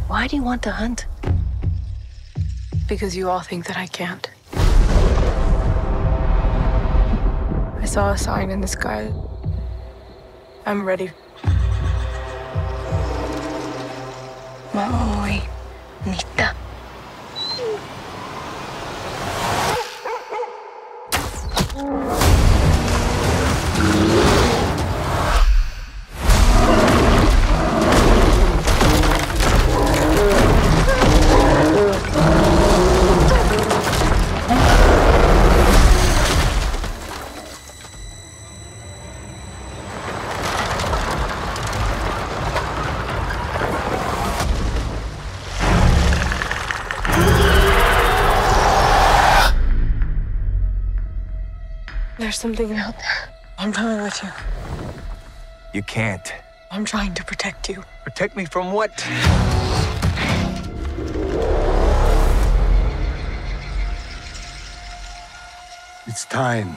Why do you want to hunt? Because you all think that I can't. I saw a sign in the sky. I'm ready. Maui, Nita. There's something out there. I'm coming with you. You can't. I'm trying to protect you. Protect me from what? It's time.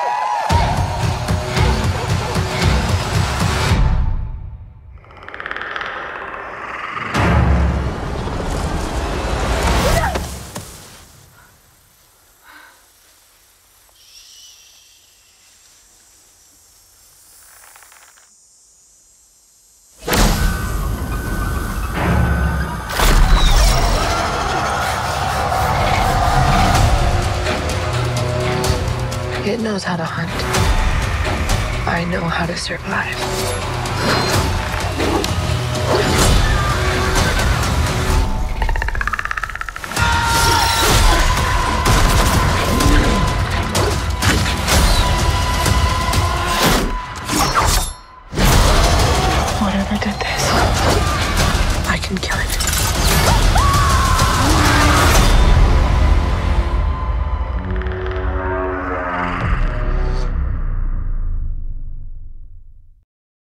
It knows how to hunt. I know how to survive. Whatever did this, I can kill it.